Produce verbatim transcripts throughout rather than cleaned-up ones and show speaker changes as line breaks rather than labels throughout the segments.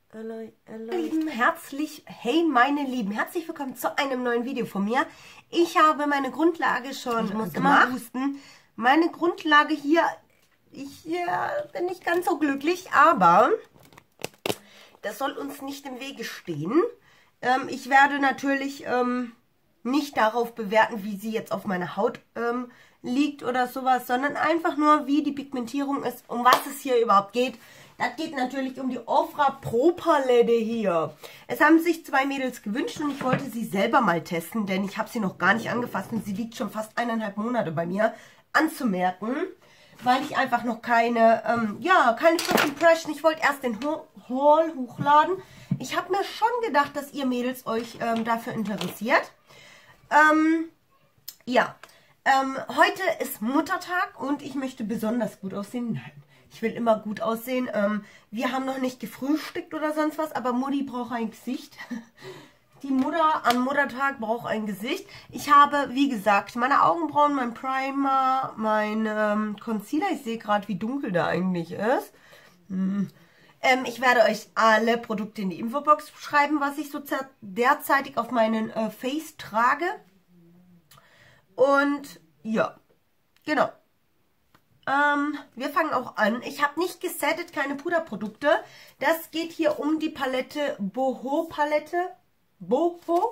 Alloy, Alloy. Lieben, herzlich, hey meine Lieben, herzlich willkommen zu einem neuen Video von mir. Ich habe meine Grundlage schon ich muss gemacht. Immer husten. Meine Grundlage hier, ich ja, bin nicht ganz so glücklich, aber das soll uns nicht im Wege stehen. Ähm, ich werde natürlich ähm, nicht darauf bewerten, wie sie jetzt auf meiner Haut ähm, liegt oder sowas, sondern einfach nur, wie die Pigmentierung ist, um was es hier überhaupt geht. Das geht natürlich um die Ofra Pro Palette hier. Es haben sich zwei Mädels gewünscht und ich wollte sie selber mal testen, denn ich habe sie noch gar nicht angefasst und sie liegt schon fast eineinhalb Monate bei mir anzumerken, weil ich einfach noch keine, ähm, ja, keine First Impression, ich wollte erst den Haul hochladen. Ich habe mir schon gedacht, dass ihr Mädels euch ähm, dafür interessiert. Ähm, ja, ähm, heute ist Muttertag und ich möchte besonders gut aussehen. Nein. Ich will immer gut aussehen. Ähm, wir haben noch nicht gefrühstückt oder sonst was, aber Mutti braucht ein Gesicht. Die Mutter am Muttertag braucht ein Gesicht. Ich habe, wie gesagt, meine Augenbrauen, mein Primer, mein ähm, Concealer. Ich sehe gerade, wie dunkel der eigentlich ist. Hm. Ähm, ich werde euch alle Produkte in die Infobox schreiben, was ich so derzeitig auf meinen äh, Face trage. Und ja, genau. Ähm, wir fangen auch an. Ich habe nicht gesettet, keine Puderprodukte. Das geht hier um die Palette Boho Palette. Boho.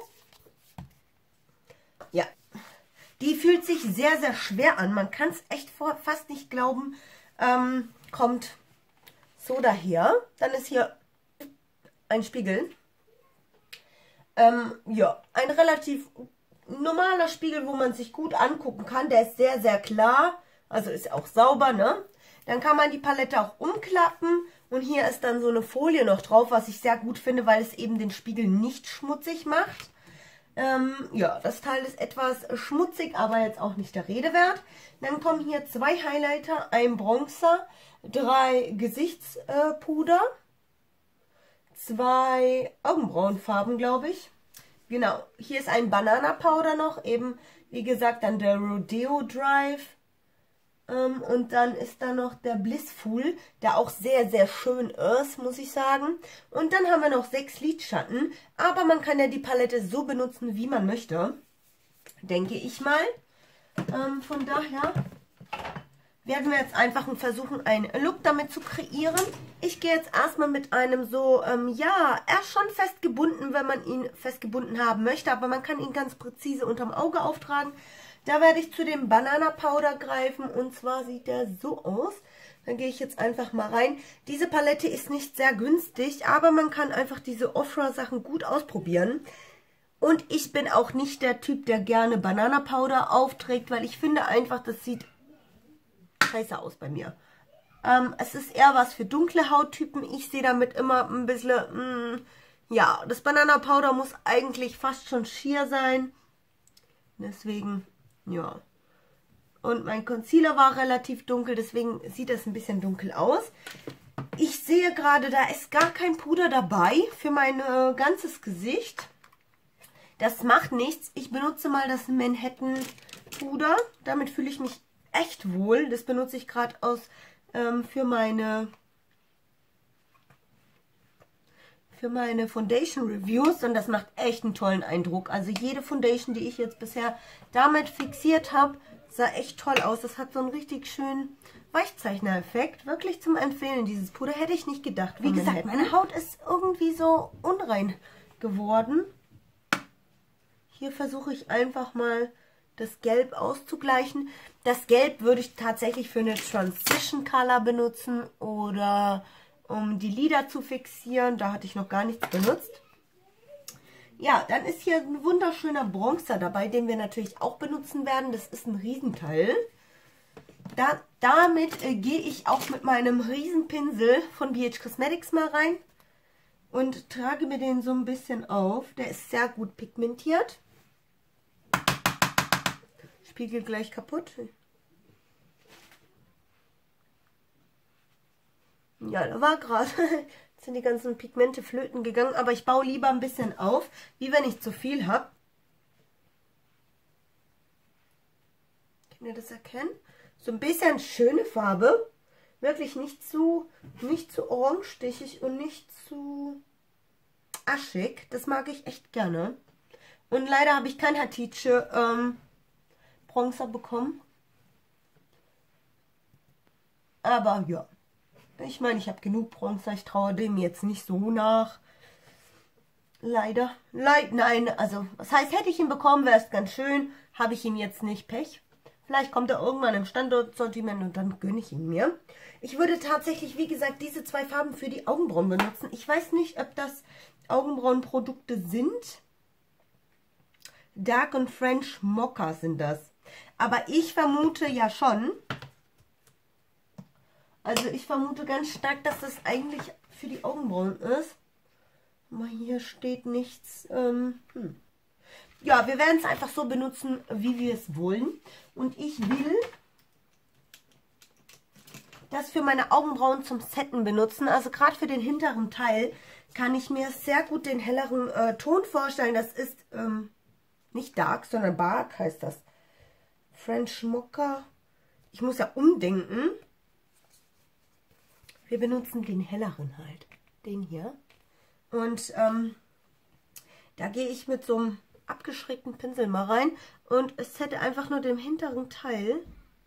Ja. Die fühlt sich sehr, sehr schwer an. Man kann es echt vor, fast nicht glauben. Ähm, kommt so daher. Dann ist hier ein Spiegel. Ähm, ja, ein relativ normaler Spiegel, wo man sich gut angucken kann. Der ist sehr, sehr klar. Also ist auch sauber, ne? Dann kann man die Palette auch umklappen. Und hier ist dann so eine Folie noch drauf, was ich sehr gut finde, weil es eben den Spiegel nicht schmutzig macht. Ähm, ja, das Teil ist etwas schmutzig, aber jetzt auch nicht der Rede wert. Dann kommen hier zwei Highlighter, ein Bronzer, drei Gesichtspuder, zwei Augenbrauenfarben, glaube ich. Genau, hier ist ein Banana Powder noch, eben wie gesagt dann der Rodeo Drive. Um, und dann ist da noch der Blissful, der auch sehr, sehr schön ist, muss ich sagen. Und dann haben wir noch sechs Lidschatten. Aber man kann ja die Palette so benutzen, wie man möchte. Denke ich mal. Um, von daher werden wir jetzt einfach versuchen, einen Look damit zu kreieren. Ich gehe jetzt erstmal mit einem so, ähm, ja, er ist schon festgebunden, wenn man ihn festgebunden haben möchte. Aber man kann ihn ganz präzise unterm Auge auftragen. Da werde ich zu dem Banana Powder greifen und zwar sieht der so aus. Dann gehe ich jetzt einfach mal rein. Diese Palette ist nicht sehr günstig, aber man kann einfach diese Ofra Sachen gut ausprobieren. Und ich bin auch nicht der Typ, der gerne Banana Powder aufträgt, weil ich finde einfach, das sieht scheiße aus bei mir. Ähm, es ist eher was für dunkle Hauttypen. Ich sehe damit immer ein bisschen, mh, ja, das Banana Powder muss eigentlich fast schon schier sein. Deswegen... ja, und mein Concealer war relativ dunkel, deswegen sieht das ein bisschen dunkel aus. Ich sehe gerade, da ist gar kein Puder dabei für mein äh, ganzes Gesicht. Das macht nichts. Ich benutze mal das Manhattan Puder. Damit fühle ich mich echt wohl. Das benutze ich gerade aus ähm, für meine... für meine Foundation Reviews und das macht echt einen tollen Eindruck. Also jede Foundation, die ich jetzt bisher damit fixiert habe, sah echt toll aus. Das hat so einen richtig schönen Weichzeichner-Effekt. Wirklich zum Empfehlen, dieses Puder. Hätte ich nicht gedacht. Wie gesagt, meine Haut ist irgendwie so unrein geworden. Hier versuche ich einfach mal das Gelb auszugleichen. Das Gelb würde ich tatsächlich für eine Transition Color benutzen oder... um die Lider zu fixieren. Da hatte ich noch gar nichts benutzt. Ja, dann ist hier ein wunderschöner Bronzer dabei, den wir natürlich auch benutzen werden. Das ist ein Riesenteil. Da, damit äh, gehe ich auch mit meinem Riesenpinsel von B H Cosmetics mal rein und trage mir den so ein bisschen auf. Der ist sehr gut pigmentiert. Spiegel gleich kaputt. Ja, da war gerade, sind die ganzen Pigmente flöten gegangen, aber ich baue lieber ein bisschen auf, wie wenn ich zu viel habe. Könnt ihr das erkennen? So ein bisschen schöne Farbe. Wirklich nicht zu, nicht zu orangestichig und nicht zu aschig. Das mag ich echt gerne. Und leider habe ich kein Hatice ähm, Bronzer bekommen. Aber ja, ich meine, ich habe genug Bronzer. Ich traue dem jetzt nicht so nach. Leider. Leid, nein, also, was heißt, hätte ich ihn bekommen, wäre es ganz schön. Habe ich ihn jetzt nicht, Pech. Vielleicht kommt er irgendwann im Standortsortiment und dann gönne ich ihn mir. Ich würde tatsächlich, wie gesagt, diese zwei Farben für die Augenbrauen benutzen. Ich weiß nicht, ob das Augenbrauenprodukte sind. Dark und French Mocha sind das. Aber ich vermute ja schon. Also ich vermute ganz stark, dass das eigentlich für die Augenbrauen ist. Aber hier steht nichts. Ähm, hm. Ja, wir werden es einfach so benutzen, wie wir es wollen. Und ich will das für meine Augenbrauen zum Setten benutzen. Also gerade für den hinteren Teil kann ich mir sehr gut den helleren äh, Ton vorstellen. Das ist ähm, nicht Dark, sondern Bark heißt das. French Mocha. Ich muss ja umdenken. Wir benutzen den helleren halt. Den hier. Und ähm, da gehe ich mit so einem abgeschrägten Pinsel mal rein. Und es hätte einfach nur den hinteren Teil.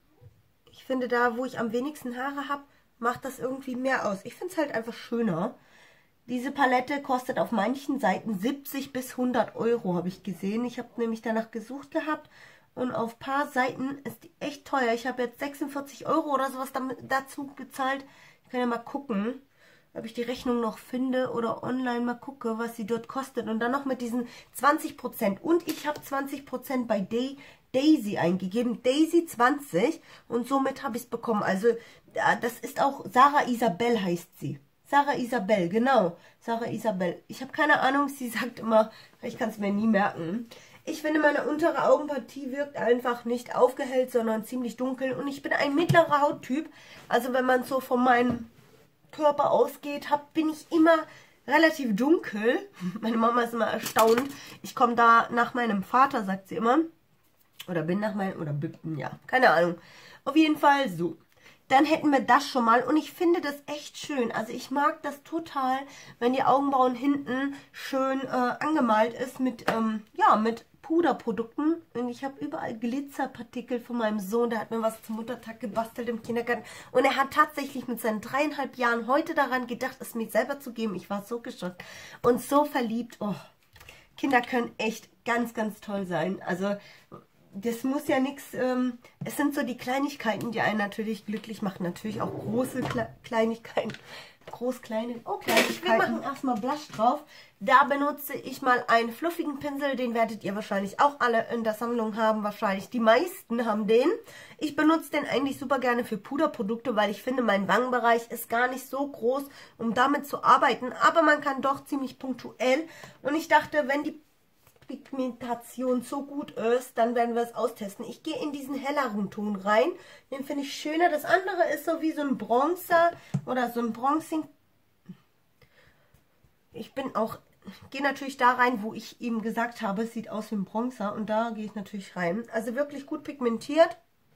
Ich finde, da, wo ich am wenigsten Haare habe, macht das irgendwie mehr aus. Ich finde es halt einfach schöner. Diese Palette kostet auf manchen Seiten siebzig bis hundert Euro, habe ich gesehen. Ich habe nämlich danach gesucht gehabt. Und auf ein paar Seiten ist die echt teuer. Ich habe jetzt sechsundvierzig Euro oder sowas damit, dazu bezahlt. Ich kann ja mal gucken, ob ich die Rechnung noch finde oder online mal gucke, was sie dort kostet. Und dann noch mit diesen zwanzig Prozent. Und ich habe zwanzig Prozent bei Day, Daisy eingegeben. Daisy zwanzig. Und somit habe ich es bekommen. Also das ist auch Sarah Isabel heißt sie. Sarah Isabel, genau. Sarah Isabel. Ich habe keine Ahnung, sie sagt immer, ich kann es mir nie merken. Ich finde, meine untere Augenpartie wirkt einfach nicht aufgehellt, sondern ziemlich dunkel. Und ich bin ein mittlerer Hauttyp. Also wenn man so von meinem Körper ausgeht, hab, bin ich immer relativ dunkel. Meine Mama ist immer erstaunt. Ich komme da nach meinem Vater, sagt sie immer. Oder bin nach meinem, oder ja, keine Ahnung. Auf jeden Fall so. Dann hätten wir das schon mal. Und ich finde das echt schön. Also ich mag das total, wenn die Augenbrauen hinten schön äh, angemalt ist mit, ähm, ja, mit Puderprodukten. Und ich habe überall Glitzerpartikel von meinem Sohn. Der hat mir was zum Muttertag gebastelt im Kindergarten. Und er hat tatsächlich mit seinen dreieinhalb Jahren heute daran gedacht, es mir selber zu geben. Ich war so geschockt und so verliebt. Oh, Kinder können echt ganz, ganz toll sein. Also das muss ja nichts, ähm, es sind so die Kleinigkeiten, die einen natürlich glücklich machen. Natürlich auch große Kle Kleinigkeiten. Groß, kleine, oh, Kleinigkeiten. Wir machen erstmal Blush drauf. Da benutze ich mal einen fluffigen Pinsel. Den werdet ihr wahrscheinlich auch alle in der Sammlung haben. Wahrscheinlich die meisten haben den. Ich benutze den eigentlich super gerne für Puderprodukte, weil ich finde, mein Wangenbereich ist gar nicht so groß, um damit zu arbeiten. Aber man kann doch ziemlich punktuell. Und ich dachte, wenn die Pigmentation so gut ist, dann werden wir es austesten. Ich gehe in diesen helleren Ton rein. Den finde ich schöner. Das andere ist so wie so ein Bronzer oder so ein Bronzing. Ich bin auch, gehe natürlich da rein, wo ich ihm gesagt habe, es sieht aus wie ein Bronzer. Und da gehe ich natürlich rein. Also wirklich gut pigmentiert.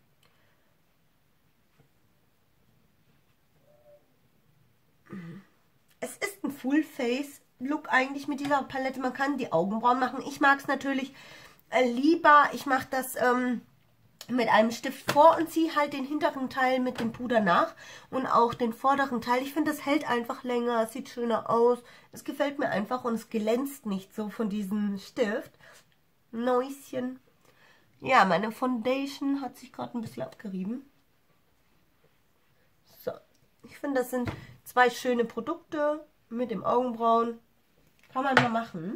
Es ist ein Full Face Look eigentlich mit dieser Palette. Man kann die Augenbrauen machen. Ich mag es natürlich äh, lieber. Ich mache das ähm, mit einem Stift vor und ziehe halt den hinteren Teil mit dem Puder nach. Und auch den vorderen Teil. Ich finde, das hält einfach länger. Es sieht schöner aus. Es gefällt mir einfach und es glänzt nicht so von diesem Stift. Näuschen. Ja, meine Foundation hat sich gerade ein bisschen abgerieben. So. Ich finde, das sind zwei schöne Produkte mit dem Augenbrauen. Kann man mal machen.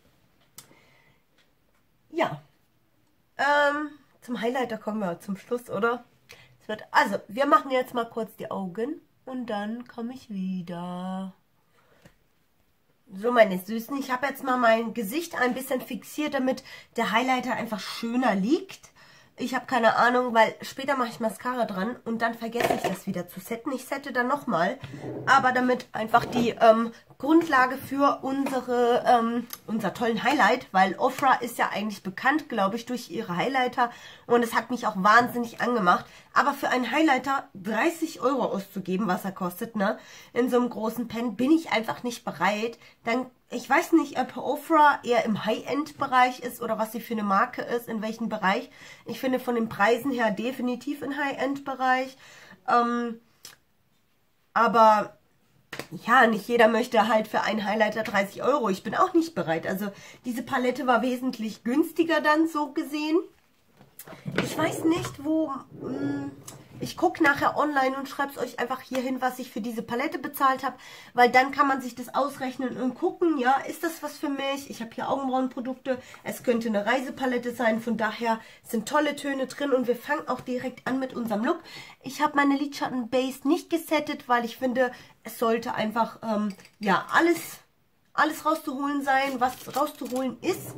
Ja. Ähm, zum Highlighter kommen wir zum Schluss, oder? Es wird, also, wir machen jetzt mal kurz die Augen und dann komme ich wieder. So, meine Süßen, ich habe jetzt mal mein Gesicht ein bisschen fixiert, damit der Highlighter einfach schöner liegt. Ich habe keine Ahnung, weil später mache ich Mascara dran und dann vergesse ich das wieder zu setten. Ich sette dann nochmal, aber damit einfach die ähm, Grundlage für unsere, ähm, unser tollen Highlight, weil Ofra ist ja eigentlich bekannt, glaube ich, durch ihre Highlighter und es hat mich auch wahnsinnig angemacht. Aber für einen Highlighter dreißig Euro auszugeben, was er kostet, ne, in so einem großen Pen, bin ich einfach nicht bereit. Dann, ich weiß nicht, ob Ofra eher im High-End-Bereich ist oder was sie für eine Marke ist, in welchem Bereich. Ich finde von den Preisen her definitiv im High-End-Bereich. Ähm, aber ja, nicht jeder möchte halt für einen Highlighter dreißig Euro. Ich bin auch nicht bereit. Also diese Palette war wesentlich günstiger dann so gesehen. Ich weiß nicht, wo... Mh, ich gucke nachher online und schreibe es euch einfach hier hin, was ich für diese Palette bezahlt habe. Weil dann kann man sich das ausrechnen und gucken, ja, ist das was für mich? Ich habe hier Augenbrauenprodukte. Es könnte eine Reisepalette sein. Von daher sind tolle Töne drin. Und wir fangen auch direkt an mit unserem Look. Ich habe meine Lidschatten-Base nicht gesettet, weil ich finde, es sollte einfach, ähm, ja, alles, alles rauszuholen sein, was rauszuholen ist.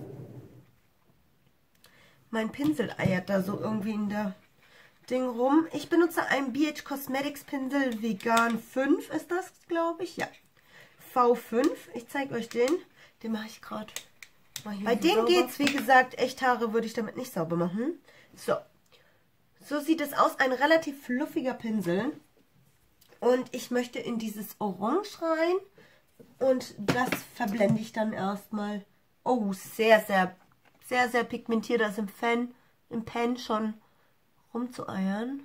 Mein Pinsel eiert da so irgendwie in der Ding rum. Ich benutze einen B H Cosmetics Pinsel Vegan fünf ist das, glaube ich. Ja, V fünf. Ich zeige euch den. Den mache ich gerade. Bei dem geht es, wie gesagt, Echthaare würde ich damit nicht sauber machen. So. So sieht es aus. Ein relativ fluffiger Pinsel. Und ich möchte in dieses Orange rein. Und das verblende ich dann erstmal. Oh, sehr, sehr, sehr, sehr pigmentiert. Das im Pen, im Pen schon rumzueiern.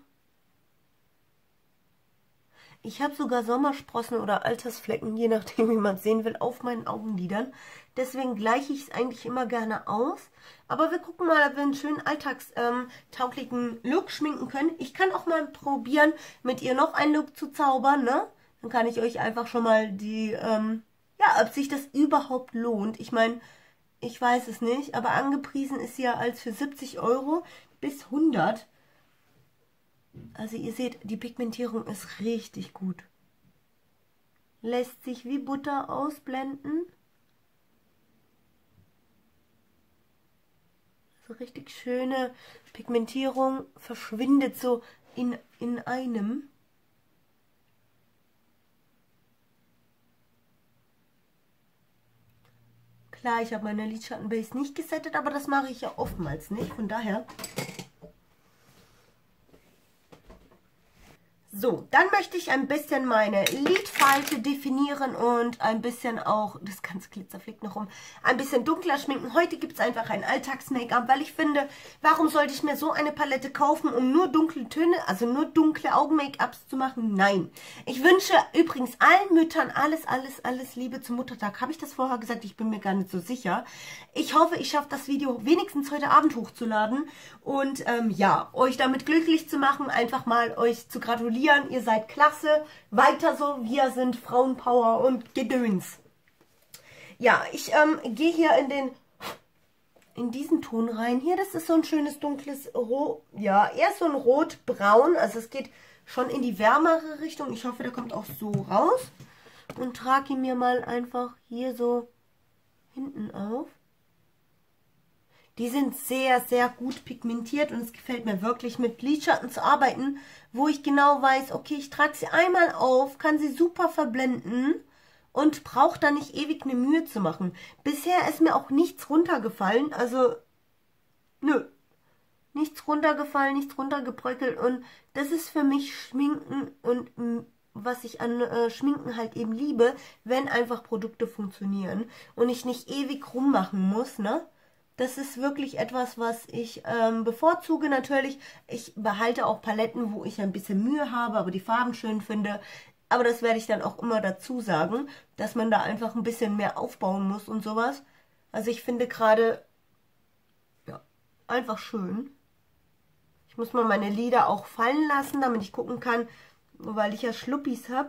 Ich habe sogar Sommersprossen oder Altersflecken, je nachdem wie man es sehen will, auf meinen Augenlidern. Deswegen gleiche ich es eigentlich immer gerne aus. Aber wir gucken mal, ob wir einen schönen alltagstauglichen Look schminken können. Ich kann auch mal probieren, mit ihr noch einen Look zu zaubern, ne? Dann kann ich euch einfach schon mal die, ähm, ja, ob sich das überhaupt lohnt. Ich meine, ich weiß es nicht, aber angepriesen ist sie ja als für siebzig Euro bis hundert. Also ihr seht, die Pigmentierung ist richtig gut. Lässt sich wie Butter ausblenden. So richtig schöne Pigmentierung verschwindet so in, in einem. Klar, ich habe meine Lidschattenbase nicht gesettet, aber das mache ich ja oftmals nicht. Von daher... So, dann möchte ich ein bisschen meine Lidfalte definieren und ein bisschen auch, das ganze Glitzer fliegt noch um, ein bisschen dunkler schminken. Heute gibt es einfach ein Alltags-Make-up, weil ich finde, warum sollte ich mir so eine Palette kaufen, um nur dunkle Töne, also nur dunkle Augen-Make-ups zu machen? Nein. Ich wünsche übrigens allen Müttern alles, alles, alles Liebe zum Muttertag. Habe ich das vorher gesagt? Ich bin mir gar nicht so sicher. Ich hoffe, ich schaffe das Video wenigstens heute Abend hochzuladen und ähm, ja, euch damit glücklich zu machen, einfach mal euch zu gratulieren. Ihr seid klasse, weiter so, wir sind Frauenpower und Gedöns. Ja, ich ähm, gehe hier in den, in diesen Ton rein. Hier, das ist so ein schönes dunkles Rot, ja, eher so ein Rot-Braun, also es geht schon in die wärmere Richtung. Ich hoffe, der kommt auch so raus und trage ihn mir mal einfach hier so hinten auf. Die sind sehr, sehr gut pigmentiert und es gefällt mir wirklich, mit Lidschatten zu arbeiten, wo ich genau weiß, okay, ich trage sie einmal auf, kann sie super verblenden und brauche da nicht ewig eine Mühe zu machen. Bisher ist mir auch nichts runtergefallen, also nö, nichts runtergefallen, nichts runtergebröckelt und das ist für mich Schminken und was ich an äh, Schminken halt eben liebe, wenn einfach Produkte funktionieren und ich nicht ewig rummachen muss, ne? Das ist wirklich etwas, was ich ähm, bevorzuge natürlich. Ich behalte auch Paletten, wo ich ein bisschen Mühe habe, aber die Farben schön finde. Aber das werde ich dann auch immer dazu sagen, dass man da einfach ein bisschen mehr aufbauen muss und sowas. Also ich finde gerade, ja, einfach schön. Ich muss mal meine Lider auch fallen lassen, damit ich gucken kann, weil ich ja Schluppis habe.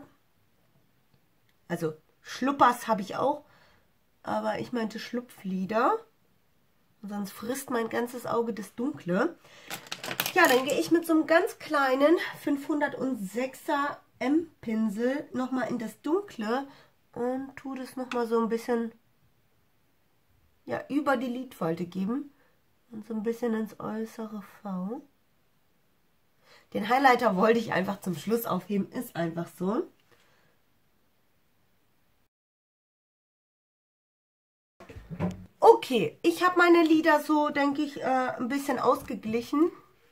Also Schluppers habe ich auch, aber ich meinte Schlupflider. Sonst frisst mein ganzes Auge das Dunkle. Ja, dann gehe ich mit so einem ganz kleinen fünfhundertsechser M-Pinsel nochmal in das Dunkle und tue das nochmal so ein bisschen, ja, über die Lidfalte geben und so ein bisschen ins äußere V. Den Highlighter wollte ich einfach zum Schluss aufheben, ist einfach so. Okay, ich habe meine Lider so, denke ich, äh, ein bisschen ausgeglichen.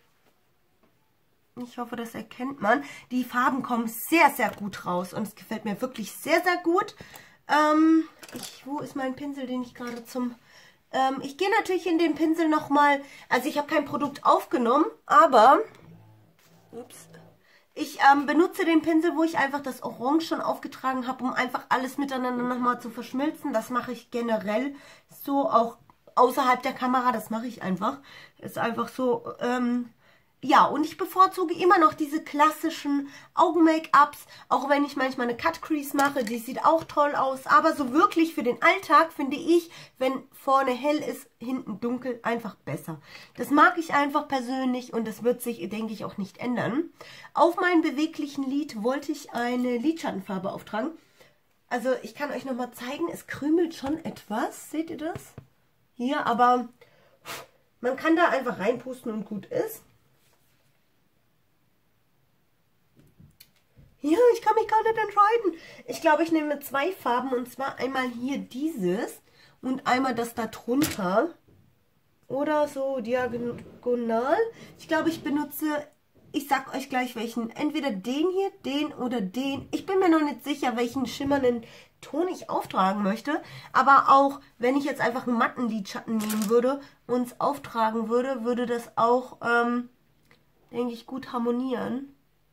Ich hoffe, das erkennt man. Die Farben kommen sehr, sehr gut raus und es gefällt mir wirklich sehr, sehr gut. Ähm, ich, wo ist mein Pinsel, den ich gerade zum... Ähm, ich gehe natürlich in den Pinsel nochmal... Also ich habe kein Produkt aufgenommen, aber... Ups. Ich ähm, benutze den Pinsel, wo ich einfach das Orange schon aufgetragen habe, um einfach alles miteinander nochmal zu verschmilzen. Das mache ich generell so, auch außerhalb der Kamera. Das mache ich einfach. Ist einfach so... Ähm, Ja, und ich bevorzuge immer noch diese klassischen Augen-Make-ups, auch wenn ich manchmal eine Cut-Crease mache, die sieht auch toll aus, aber so wirklich für den Alltag finde ich, wenn vorne hell ist, hinten dunkel, einfach besser. Das mag ich einfach persönlich und das wird sich, denke ich, auch nicht ändern. Auf meinen beweglichen Lid wollte ich eine Lidschattenfarbe auftragen. Also ich kann euch nochmal zeigen, es krümelt schon etwas, seht ihr das? Hier, aber man kann da einfach reinpusten und gut ist. Ja, ich kann mich gar nicht entscheiden. Ich glaube, ich nehme zwei Farben und zwar einmal hier dieses und einmal das da drunter. Oder so diagonal. Ich glaube, ich benutze, ich sag euch gleich welchen. Entweder den hier, den oder den. Ich bin mir noch nicht sicher, welchen schimmernden Ton ich auftragen möchte. Aber auch, wenn ich jetzt einfach einen matten Lidschatten nehmen würde und es auftragen würde, würde das auch, ähm, denke ich, gut harmonieren.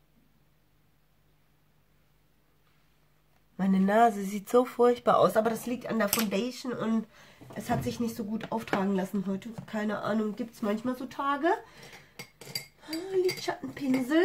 Meine Nase sieht so furchtbar aus, aber das liegt an der Foundation und es hat sich nicht so gut auftragen lassen heute. Keine Ahnung, gibt es manchmal so Tage. Lidschattenpinsel.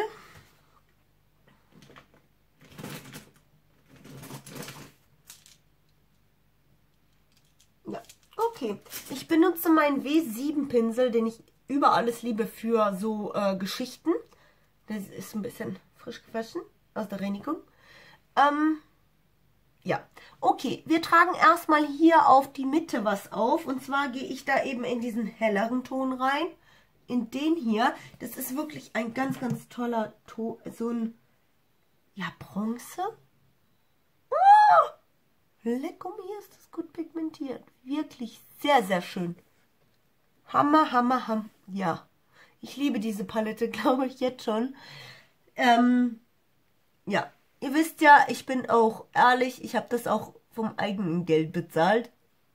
Ja, okay. Ich benutze meinen W sieben Pinsel, den ich über alles liebe für so äh, Geschichten. Das ist ein bisschen frisch gewaschen aus der Reinigung. Ähm... Ja, okay, wir tragen erstmal hier auf die Mitte was auf. Und zwar gehe ich da eben in diesen helleren Ton rein. In den hier. Das ist wirklich ein ganz, ganz toller Ton. So ein, ja, Bronze. Oh, lecker, mir ist das gut pigmentiert. Wirklich sehr, sehr schön. Hammer, Hammer, Hammer. Ja, ich liebe diese Palette, glaube ich, jetzt schon. Ähm, ja. Ihr wisst ja, ich bin auch ehrlich, ich habe das auch vom eigenen Geld bezahlt.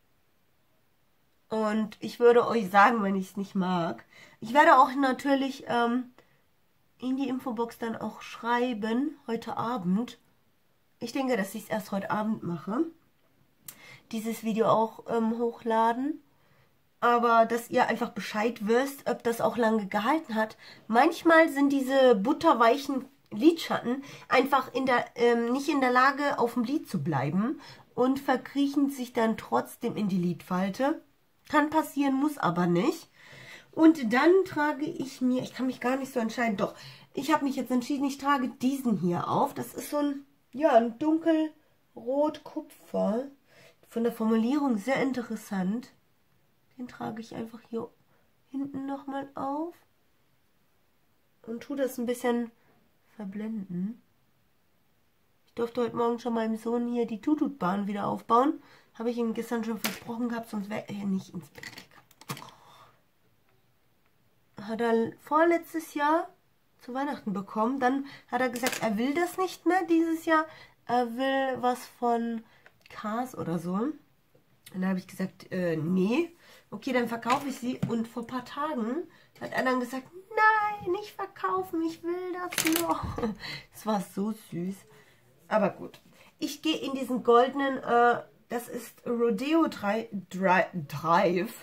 Und ich würde euch sagen, wenn ich es nicht mag. Ich werde auch natürlich ähm, in die Infobox dann auch schreiben, heute Abend. Ich denke, dass ich es erst heute Abend mache. Dieses Video auch ähm, hochladen. Aber dass ihr einfach Bescheid wisst, ob das auch lange gehalten hat. Manchmal sind diese butterweichen Lidschatten einfach in der, ähm, nicht in der Lage, auf dem Lid zu bleiben und verkriechen sich dann trotzdem in die Lidfalte. Kann passieren, muss aber nicht. Und dann trage ich mir, ich kann mich gar nicht so entscheiden, doch, ich habe mich jetzt entschieden, ich trage diesen hier auf. Das ist so ein, ja, ein dunkelrot-kupfer. Von der Formulierung sehr interessant. Den trage ich einfach hier hinten nochmal auf und tue das ein bisschen verblenden. Ich durfte heute Morgen schon meinem Sohn hier die Tututbahn wieder aufbauen. Habe ich ihm gestern schon versprochen gehabt, sonst wäre er nicht ins Bett gegangen. Hat er vorletztes Jahr zu Weihnachten bekommen. Dann hat er gesagt, er will das nicht mehr dieses Jahr. Er will was von Cars oder so. Und dann habe ich gesagt, äh, nee. Okay, dann verkaufe ich sie. Und vor ein paar Tagen hat er dann gesagt, nein, nicht verkaufen, ich will das noch. Das war so süß. Aber gut. Ich gehe in diesen goldenen, äh, das ist Rodeo Dri Dri Drive.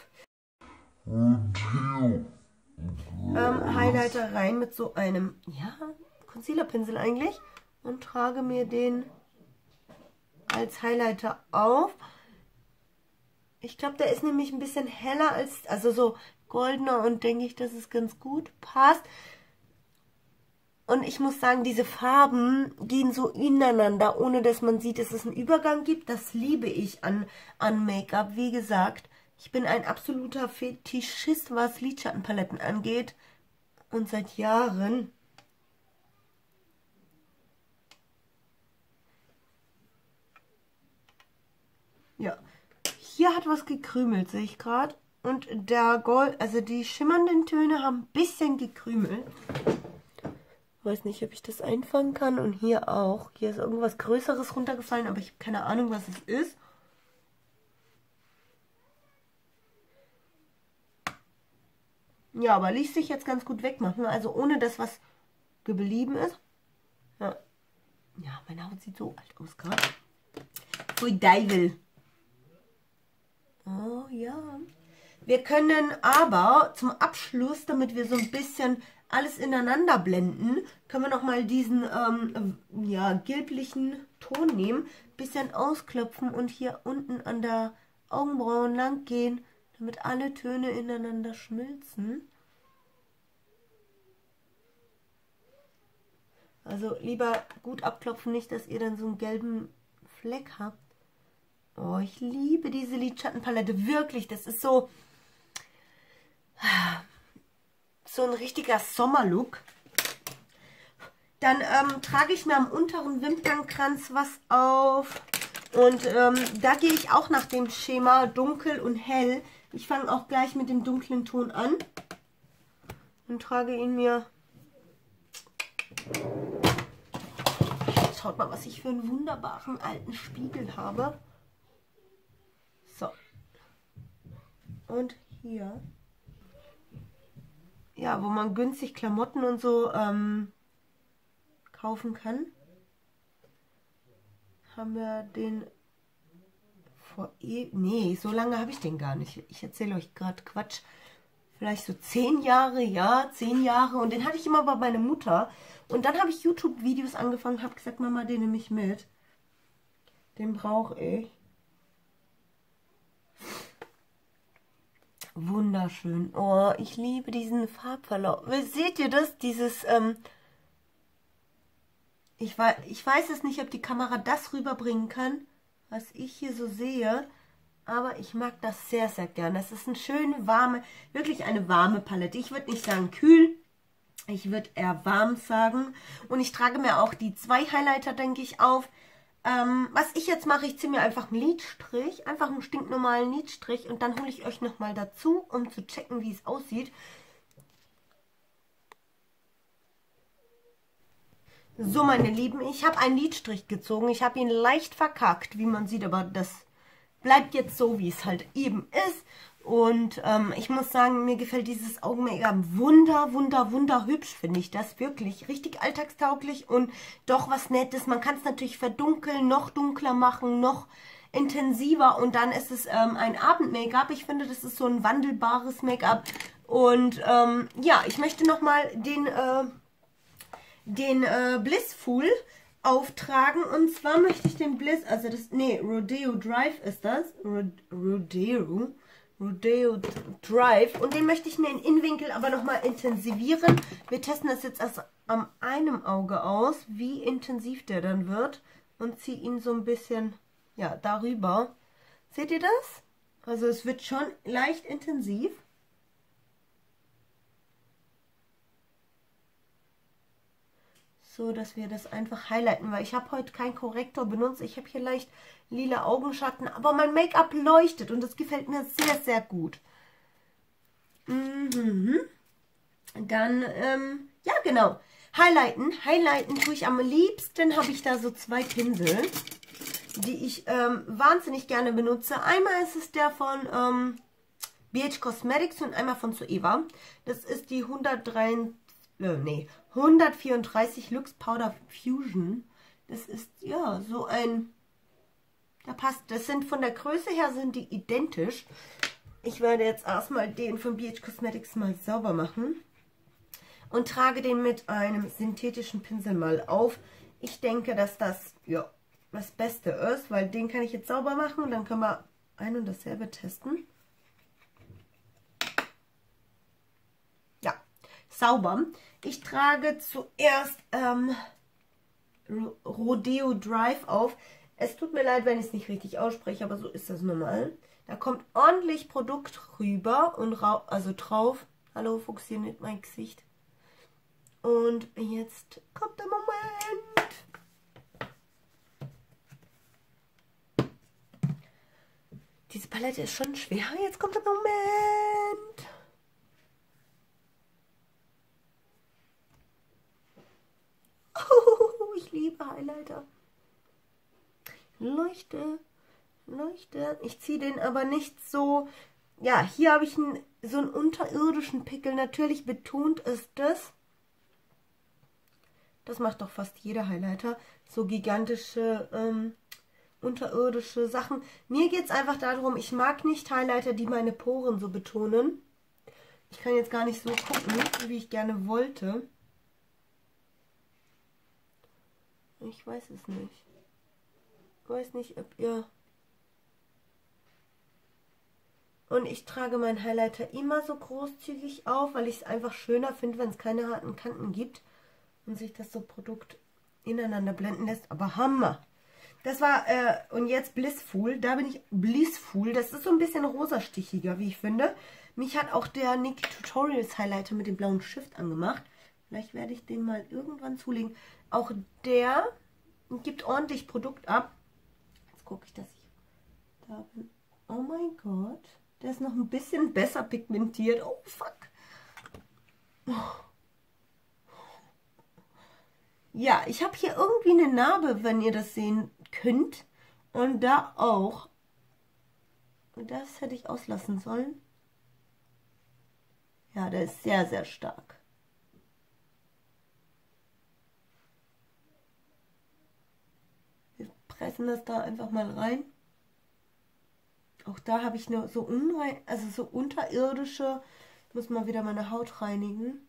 Rodeo. Ähm, Highlighter rein mit so einem, ja, Concealerpinsel eigentlich. Und trage mir den als Highlighter auf. Ich glaube, der ist nämlich ein bisschen heller als, also so goldener und denke ich, dass es ganz gut passt. Und ich muss sagen, diese Farben gehen so ineinander, ohne dass man sieht, dass es einen Übergang gibt. Das liebe ich an, an Make-up. Wie gesagt, ich bin ein absoluter Fetischist, was Lidschattenpaletten angeht. Und seit Jahren. Ja. hier hat was gekrümelt, sehe ich gerade. Und der Gold, also die schimmernden Töne haben ein bisschen gekrümelt. Weiß nicht, ob ich das einfangen kann. Und hier auch. Hier ist irgendwas Größeres runtergefallen, aber ich habe keine Ahnung, was es ist. Ja, aber ließ sich jetzt ganz gut wegmachen. Also ohne dass was geblieben ist. Ja, ja, meine Haut sieht so alt aus gerade. Pfui Deibel. Oh ja. Wir können aber zum Abschluss, damit wir so ein bisschen alles ineinander blenden, können wir nochmal diesen ähm, ja, gelblichen Ton nehmen, bisschen ausklopfen und hier unten an der Augenbrauen lang gehen, damit alle Töne ineinander schmilzen. Also lieber gut abklopfen, nicht, dass ihr dann so einen gelben Fleck habt. Oh, ich liebe diese Lidschattenpalette, wirklich, das ist so... So ein richtiger Sommerlook. Dann ähm, trage ich mir am unteren Wimpernkranz was auf. Und ähm, da gehe ich auch nach dem Schema dunkel und hell. Ich fange auch gleich mit dem dunklen Ton an. Und trage ihn mir... Schaut mal, was ich für einen wunderbaren alten Spiegel habe. So. Und hier... Ja, wo man günstig Klamotten und so ähm, kaufen kann, haben wir den vor eh... Nee, so lange habe ich den gar nicht. Ich erzähle euch gerade Quatsch. Vielleicht so zehn Jahre, ja, zehn Jahre. Und den hatte ich immer bei meiner Mutter. Und dann habe ich YouTube-Videos angefangen, habe gesagt, Mama, den nehme ich mit. Den brauche ich. Wunderschön. Oh, ich liebe diesen Farbverlauf. Seht ihr das? Dieses, ähm, ich, weiß, ich weiß es nicht, ob die Kamera das rüberbringen kann, was ich hier so sehe. Aber ich mag das sehr, sehr gerne. Es ist eine schöne, warme, wirklich eine warme Palette. Ich würde nicht sagen kühl. Ich würde eher warm sagen. Und ich trage mir auch die zwei Highlighter, denke ich, auf. Ähm, was ich jetzt mache, ich ziehe mir einfach einen Lidstrich, einfach einen stinknormalen Lidstrich und dann hole ich euch nochmal dazu, um zu checken, wie es aussieht. So, meine Lieben, ich habe einen Lidstrich gezogen. Ich habe ihn leicht verkackt, wie man sieht, aber das bleibt jetzt so, wie es halt eben ist. Und ähm, ich muss sagen, mir gefällt dieses Augen-Make-up wunder, wunder, wunder hübsch, finde ich das. Wirklich richtig alltagstauglich und doch was Nettes. Man kann es natürlich verdunkeln, noch dunkler machen, noch intensiver. Und dann ist es ähm, ein Abend-Make-up. Ich finde, das ist so ein wandelbares Make-up. Und ähm, ja, ich möchte nochmal den, äh, den äh, Blissful auftragen. Und zwar möchte ich den Bliss, also das, nee, Rodeo Drive ist das. Rodeo. Rodeo Drive. Und den möchte ich mir in Innenwinkel aber nochmal intensivieren. Wir testen das jetzt erst am einem Auge aus, wie intensiv der dann wird. Und ziehe ihn so ein bisschen, ja, darüber. Seht ihr das? Also es wird schon leicht intensiv. So, dass wir das einfach highlighten, weil ich habe heute keinen Korrektor benutzt. Ich habe hier leicht lila Augenschatten, aber mein Make-up leuchtet und das gefällt mir sehr, sehr gut. Mhm. Dann, ähm, ja genau, highlighten. Highlighten tue ich am liebsten, habe ich da so zwei Pinsel, die ich ähm, wahnsinnig gerne benutze. Einmal ist es der von ähm, B H Cosmetics und einmal von Zoeva. Das ist die hundertdrei, äh, nee, hundertvierunddreißig Luxe Powder Fusion. Das ist, ja, so ein, da passt, das sind von der Größe her sind die identisch. Ich werde jetzt erstmal den von B H Cosmetics mal sauber machen und trage den mit einem synthetischen Pinsel mal auf. Ich denke, dass das, ja, das Beste ist, weil den kann ich jetzt sauber machen und dann können wir ein und dasselbe testen. Ja, sauber. Ich trage zuerst ähm, Rodeo Drive auf. Es tut mir leid, wenn ich es nicht richtig ausspreche, aber so ist das normal. Da kommt ordentlich Produkt rüber und ra also drauf. Hallo, fokussiere nicht mein Gesicht. Und jetzt kommt der Moment. Diese Palette ist schon schwer. Jetzt kommt der Moment. Oh, ich liebe Highlighter. Leuchte, leuchte. Ich ziehe den aber nicht so... Ja, hier habe ich einen, so einen unterirdischen Pickel. Natürlich betont ist das. Das macht doch fast jeder Highlighter. So gigantische, ähm, unterirdische Sachen. Mir geht es einfach darum, ich mag nicht Highlighter, die meine Poren so betonen. Ich kann jetzt gar nicht so gucken, wie ich gerne wollte. Ich weiß es nicht. Ich weiß nicht, ob ihr... Und ich trage meinen Highlighter immer so großzügig auf, weil ich es einfach schöner finde, wenn es keine harten Kanten gibt und sich das so Produkt ineinander blenden lässt. Aber Hammer! Das war, äh, und jetzt Blissful. Da bin ich Blissful. Das ist so ein bisschen rosastichiger, wie ich finde. Mich hat auch der Nikki Tutorials Highlighter mit dem blauen Stift angemacht. Vielleicht werde ich den mal irgendwann zulegen. Auch der gibt ordentlich Produkt ab. Jetzt gucke ich, dass ich da bin. Oh mein Gott. Der ist noch ein bisschen besser pigmentiert. Oh, fuck. Ja, ich habe hier irgendwie eine Narbe, wenn ihr das sehen könnt. Und da auch. Das hätte ich auslassen sollen. Ja, der ist sehr, sehr stark. Wir pressen das da einfach mal rein. Auch da habe ich nur so unrein, also so unterirdische, ich muss mal wieder meine Haut reinigen.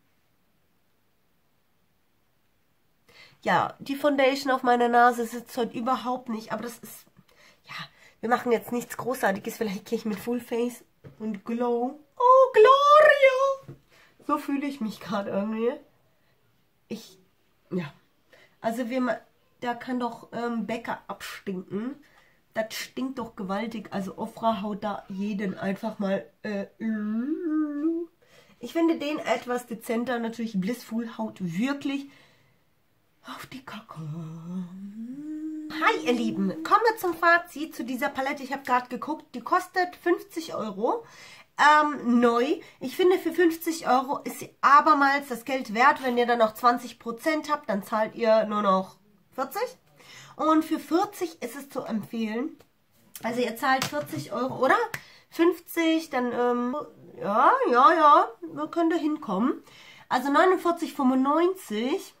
Ja, die Foundation auf meiner Nase sitzt heute überhaupt nicht, aber das ist, ja, wir machen jetzt nichts Großartiges, vielleicht gehe ich mit Full Face und Glow. Oh, Gloria! So fühle ich mich gerade irgendwie. Ich, ja, also wir, da kann doch ähm, Bäcker abstinken. Das stinkt doch gewaltig. Also Ofra haut da jeden einfach mal. Äh, ich finde den etwas dezenter. Natürlich Blissful haut wirklich auf die Kacke. Hi ihr Lieben. Kommen wir zum Fazit zu dieser Palette. Ich habe gerade geguckt. Die kostet fünfzig Euro. Ähm, neu. Ich finde für fünfzig Euro ist sie abermals das Geld wert. Wenn ihr dann noch zwanzig Prozent habt, dann zahlt ihr nur noch vierzig. Und für vierzig ist es zu empfehlen. Also ihr zahlt vierzig Euro, oder? fünfzig, dann, ähm, ja, ja, ja, da könnt ihr hinkommen. Also neunundvierzig fünfundneunzig.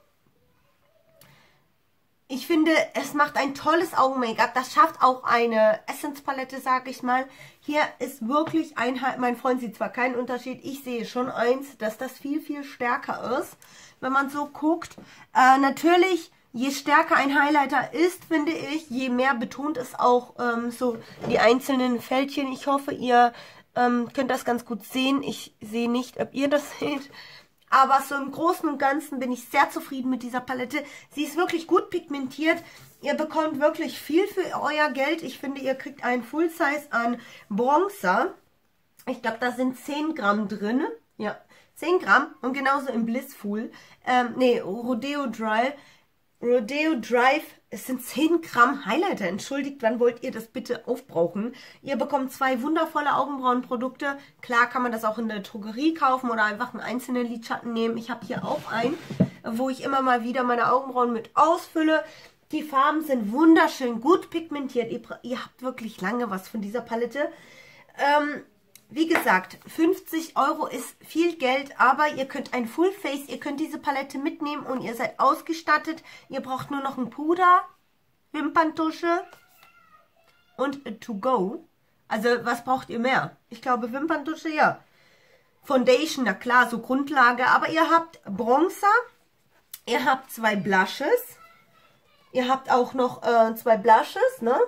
Ich finde, es macht ein tolles Augen-Make-up. Das schafft auch eine Essence-Palette, sage ich mal. Hier ist wirklich ein, mein Freund sieht zwar keinen Unterschied, ich sehe schon eins, dass das viel, viel stärker ist, wenn man so guckt. Äh, natürlich... Je stärker ein Highlighter ist, finde ich, je mehr betont es auch ähm, so die einzelnen Fältchen. Ich hoffe, ihr ähm, könnt das ganz gut sehen. Ich sehe nicht, ob ihr das seht. Aber so im Großen und Ganzen bin ich sehr zufrieden mit dieser Palette. Sie ist wirklich gut pigmentiert. Ihr bekommt wirklich viel für euer Geld. Ich finde, ihr kriegt einen Full Size an Bronzer. Ich glaube, da sind zehn Gramm drin. Ja, zehn Gramm. Und genauso im Blissful. Ähm, nee, Rodeo Dry. Rodeo Drive, es sind zehn Gramm Highlighter. Entschuldigt, wann wollt ihr das bitte aufbrauchen? Ihr bekommt zwei wundervolle Augenbrauenprodukte. Klar kann man das auch in der Drogerie kaufen oder einfach einen einzelnen Lidschatten nehmen. Ich habe hier auch einen, wo ich immer mal wieder meine Augenbrauen mit ausfülle. Die Farben sind wunderschön, gut pigmentiert. Ihr, ihr habt wirklich lange was von dieser Palette. Ähm... Wie gesagt, fünfzig Euro ist viel Geld, aber ihr könnt ein Full Face, ihr könnt diese Palette mitnehmen und ihr seid ausgestattet. Ihr braucht nur noch ein Puder, Wimperntusche und a To Go. Also was braucht ihr mehr? Ich glaube Wimperntusche, ja. Foundation, na klar, so Grundlage. Aber ihr habt Bronzer, ihr habt zwei Blushes, ihr habt auch noch äh, zwei Blushes, ne?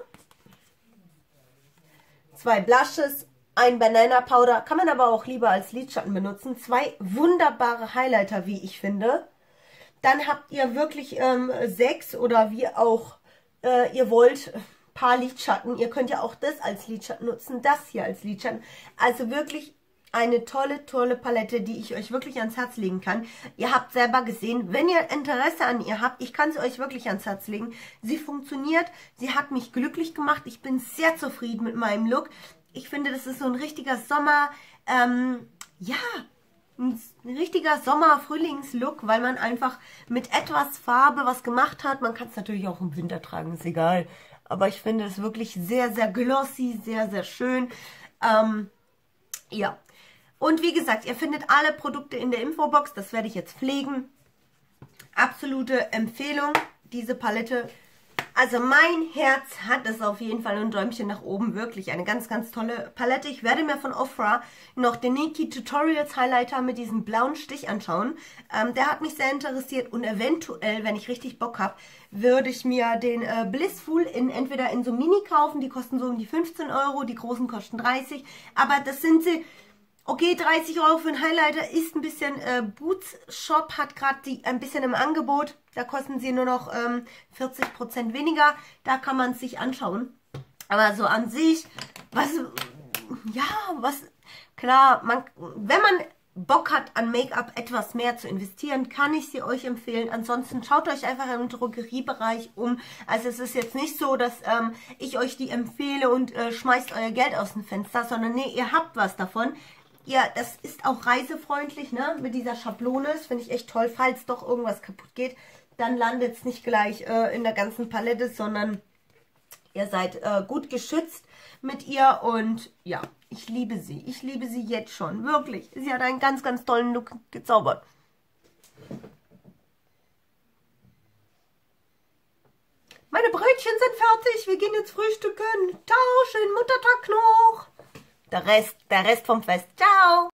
Zwei Blushes. Ein Banana Powder, kann man aber auch lieber als Lidschatten benutzen. Zwei wunderbare Highlighter, wie ich finde. Dann habt ihr wirklich ähm, sechs oder wie auch äh, ihr wollt, paar Lidschatten. Ihr könnt ja auch das als Lidschatten nutzen, das hier als Lidschatten. Also wirklich eine tolle, tolle Palette, die ich euch wirklich ans Herz legen kann. Ihr habt selber gesehen, wenn ihr Interesse an ihr habt, ich kann sie euch wirklich ans Herz legen. Sie funktioniert, sie hat mich glücklich gemacht. Ich bin sehr zufrieden mit meinem Look. ich finde, das ist so ein richtiger Sommer, ähm, ja, ein richtiger Sommer-Frühlings-Look, weil man einfach mit etwas Farbe was gemacht hat. Man kann es natürlich auch im Winter tragen, ist egal. Aber ich finde es wirklich sehr, sehr glossy, sehr, sehr schön. Ähm, ja. Und wie gesagt, ihr findet alle Produkte in der Infobox. Das werde ich jetzt pflegen. Absolute Empfehlung, diese Palette. Also mein Herz hat es auf jeden Fall ein Däumchen nach oben. Wirklich eine ganz, ganz tolle Palette. Ich werde mir von Ofra noch den Nikki Tutorials Highlighter mit diesem blauen Stich anschauen. Ähm, der hat mich sehr interessiert und eventuell, wenn ich richtig Bock habe, würde ich mir den äh, Blissful in, entweder in so Mini kaufen. Die kosten so um die fünfzehn Euro, die großen kosten dreißig. Aber das sind sie... Okay, dreißig Euro für einen Highlighter ist ein bisschen, äh, Boots Shop hat gerade die ein bisschen im Angebot. Da kosten sie nur noch ähm, vierzig Prozent weniger. Da kann man es sich anschauen. Aber so an sich, was, ja, was, klar, man, wenn man Bock hat an Make-up etwas mehr zu investieren, kann ich sie euch empfehlen. Ansonsten schaut euch einfach im Drogeriebereich um. Also es ist jetzt nicht so, dass ähm, ich euch die empfehle und äh, schmeißt euer Geld aus dem Fenster, sondern nee, ihr habt was davon. Ja, das ist auch reisefreundlich, ne? Mit dieser Schablone. Das finde ich echt toll. Falls doch irgendwas kaputt geht, dann landet es nicht gleich äh, in der ganzen Palette, sondern ihr seid äh, gut geschützt mit ihr. Und ja, ich liebe sie. Ich liebe sie jetzt schon. Wirklich. Sie hat einen ganz, ganz tollen Look gezaubert. Meine Brötchen sind fertig. Wir gehen jetzt frühstücken. Ciao, schönen Muttertag noch. Der Rest, der Rest vom Fest. Ciao.